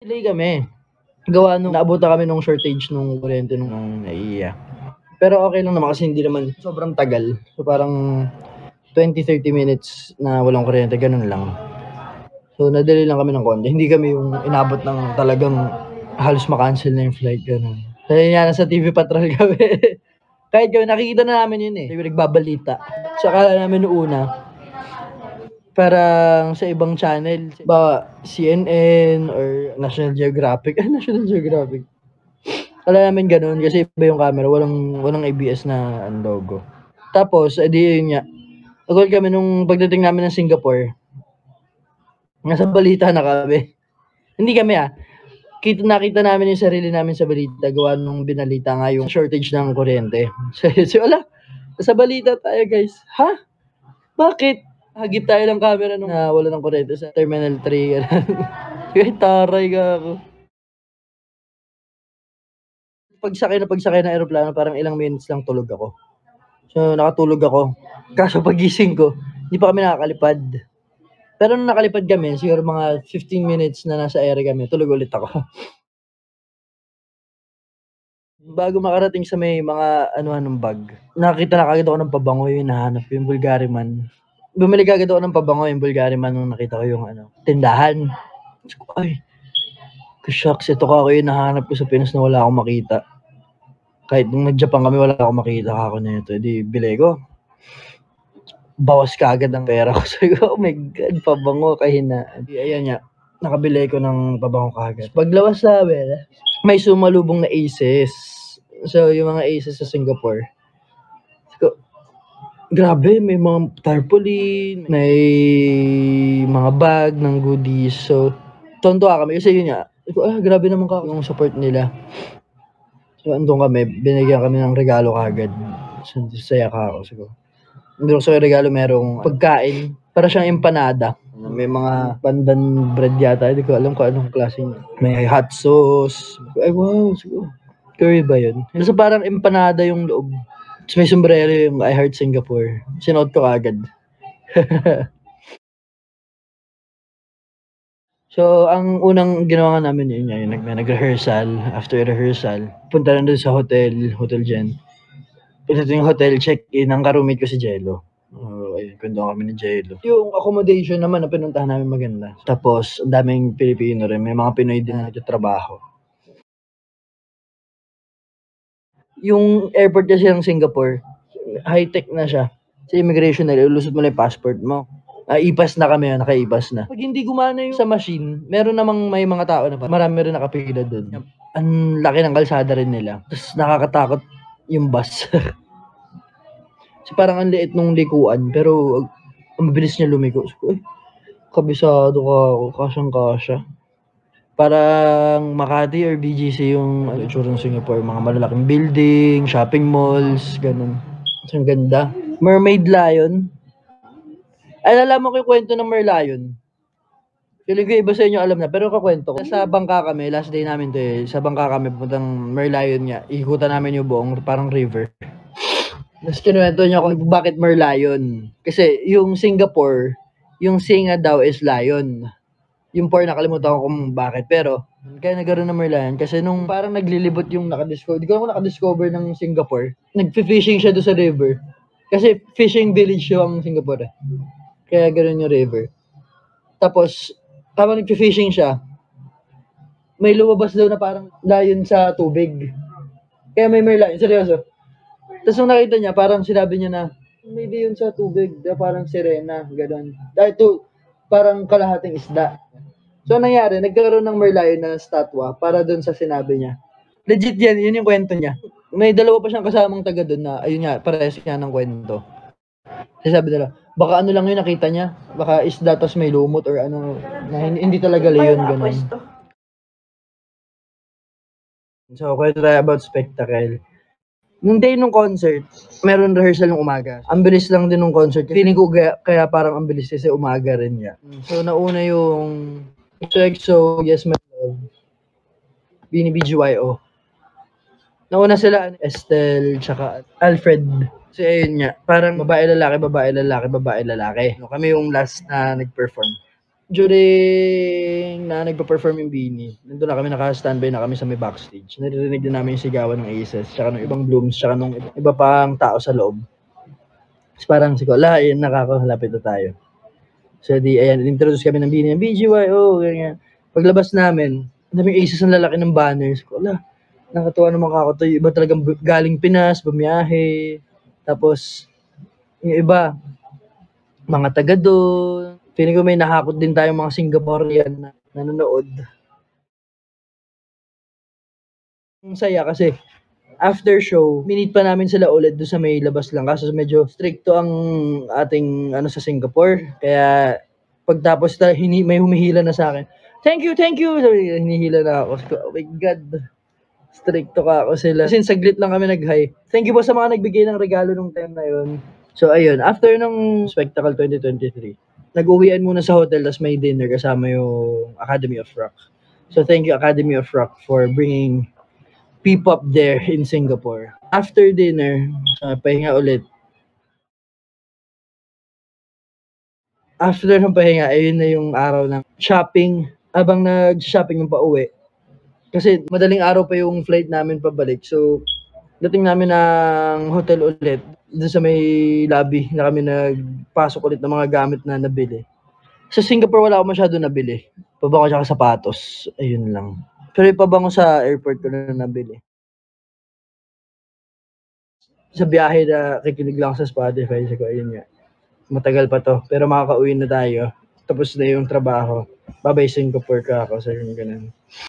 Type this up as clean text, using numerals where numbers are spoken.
Delay kami. Gawa nung naabutan kami nung shortage nung kuryente nung naiiya. Pero okay lang naman kasi hindi naman sobrang tagal. So parang 20-30 minutes na walang kuryente, ganun lang. So nadali lang kami ng konti. Hindi kami yung inabot ng talagang halos makancel na yung flight, ganun. So yun nga, nasa TV Patrol kami. Kahit kami, nakikita na namin yun eh. Hindi nagbabalita. So akala namin noong una, parang sa ibang channel, ba CNN or National Geographic. National Geographic. Kala namin ganun kasi iba yung camera, walang ABS na logo. Tapos, edi yun nga. Agol kami nung pagdating namin ng Singapore. Nasa balita na kami. Hindi kami nakita namin yung sarili namin sa balita gawa nung binalita nga yung shortage ng kuryente. So, wala. Sa balita tayo, guys. Ha? Bakit? Hagip tayo ng camera nung wala ng kuryente sa Terminal 3. Kahit taray ka ako. Pagsakay ng aeroplano, parang ilang minutes lang tulog ako. So, nakatulog ako. Kaso pagising ko, hindi pa kami nakakalipad. Pero nung nakalipad kami, siguro mga 15 minutes na nasa ere kami, tulog ulit ako. Bago makarating sa may mga ano-anong bag, nakita na kagad ako ng pabango yung hinahanap ko, yung Bulgari man. Bumili kagad ako ng pabango yung Bulgari man nung nakita ko yung tindahan. Ay, shucks, ito ka ako yung hinahanap ko sa Pinas na wala akong makita. Kahit nung nag-Japan kami, wala akong makita ako na ito. Di, bili ko. Bawas ka agad ang pera ko. Sabi ko, oh my God, pabango, kahinaan. Ayan nga, nakabili ko ng pabango kagad. Paglawas namin, may sumalubong na Aces. So, yung mga Aces sa Singapore. So, grabe, may mga tarpaulin, may mga bag ng goodies. So, tontuwa kami. Kasi yun nga, grabe naman yung support nila. So, andun kami, binigyan kami ng regalo kagad. So, saya ka ako siguro. Hindi ko sa regalo merong pagkain. Para siyang empanada. May mga pandan bread yata. Hindi ko alam kung anong klase niya. May hot sauce. Ay wow, siguro. Curry ba yun? Nasa parang empanada yung loob. Tapos may sombrero yung I Heart Singapore. Sinuot ko agad. So, ang unang ginawa namin yun yung nag-rehearsal. After rehearsal, punta na doon sa Hotel Gen. Punta yung hotel, check-in. Ang karumit ko si Jello. Ayun, kwento kami ni Jello. Yung accommodation naman na pinuntahan namin maganda. Tapos, ang daming Pilipino rin. May mga Pinoy din na nagtatrabaho. Yung airport kasi ng Singapore, high-tech na siya. Sa immigration na, ilusot mo na yung passport mo. IPAS na kami, naka-IPAS na. Pag hindi gumana yung sa machine, meron namang may mga tao na marami rin nakapila doon. Ang laki ng kalsada rin nila. Tapos nakakatakot yung bus. Kasi parang ang liit nung likuan, pero ang bilis niya lumiko. So, kabisado ka ako, kasyang-kasya. Parang Makati or BGC yung itsura ng Singapore. Mga malalaking building, shopping malls, ganun. Ang ganda. Mermaid Lion. Ay, nalaman ko yung kwento ng Merlion. Feeling ko iba sa inyo alam na, pero kakwento ko. Sa bangka kami, last day namin to eh. Sa bangka kami, puntang Merlion nga. Ikutan namin yung buong parang river. Tapos kinuwento niya kung bakit Merlion. Kasi yung Singapore, yung singa daw is lion. Yung por nakalimutan ko kung bakit. Pero, kaya nagkaroon ng Merlion. Kasi nung parang naglilibot yung nakadiscover. Di ko naman nakadiscover ng Singapore. Nag-fishing siya doon sa river. Kasi fishing village yung Singapore. Kaya ganoon yung river. Tapos, habang nag-fishing siya, may lumabas daw na parang lion sa tubig. Kaya may Merlion. Seryoso. Tapos nung nakita niya, parang sinabi niya na, may lion sa tubig, na parang sirena, gano'n. Dahil ito, parang kalahating isda. So, nangyari, nagkaroon ng Merlion na statwa para doon sa sinabi niya. Legit yan, yun yung kwento niya. May dalawa pa siyang kasamang taga doon na, ayun nga, parehas niya ng kwento. Kasi sabi nila, baka ano lang yun nakita niya, baka isda tas may lumot or ano, na hindi talaga leon, gano'n. So, kwento tayo about spectacle. Nung day nung concert, meron rehearsal ng umaga. Ang bilis lang din nung concert. Feeling ko kaya parang ang bilis kasi umaga rin niya. So, nauna yung EXO, Yes My Love, BGYO. Nauna sila, Estelle, tsaka Alfred. Kasi ayun nga, parang babae, lalaki, babae, lalaki, babae, lalaki. No, kami yung last na nag-perform. during na nagpa-perform yung BINI, nandun na kami, naka-standby na kami sa may backstage. Naririnig din namin yung sigawan ng Aces, tsaka ng ibang Blooms, tsaka ng iba pang tao sa loob. Tapos parang siguro, ayun, nakakalapit na tayo. So di, ayan, introduce kami ng BINI, BGYO, ganyan. Paglabas namin, daming Aces ang lalaki ng banners ko. Nakatuwa naman ako to. Yung iba talagang galing Pinas, bumiyahe. Tapos, yung iba, mga taga doon. Feeling ko may nakakot din tayong mga Singaporean na nanonood. Ang saya kasi after show, minute pa namin sila ulit doon sa may labas lang. Kaso medyo stricto ang ating ano sa Singapore. Kaya pagtapos may humihila na sa akin. Thank you, thank you. Hinihila na ako. Oh my God. Stricto ka ako sila. Since saglit lang kami nag-hi. Thank you po sa mga nagbigay ng regalo nung time na yun. So ayun, after ng Spectacle 2023, nag-uwian muna sa hotel, tapos may dinner kasama yung Academy of Rock. So thank you Academy of Rock for bringing P-pop there in Singapore. After dinner, pahinga ulit. After ng pahinga, ayun na yung araw ng shopping. Abang nag-shopping yung pauwi. Kasi madaling araw pa yung flight namin pabalik. So, dating namin ng hotel ulit, doon sa may lobby na kami nagpasok ulit ng mga gamit na nabili. Sa Singapore, wala ako masyado nabili. Pabango tsaka sapatos. Ayun lang. Pero yung pabango sa airport ko na nabili. Sa biyahe na kikinig lang sa Spotify, so ayun nga. Matagal pa to, pero makakauwi na tayo. Tapos na yung trabaho. Babay Singapore ka ako, so yung ganun.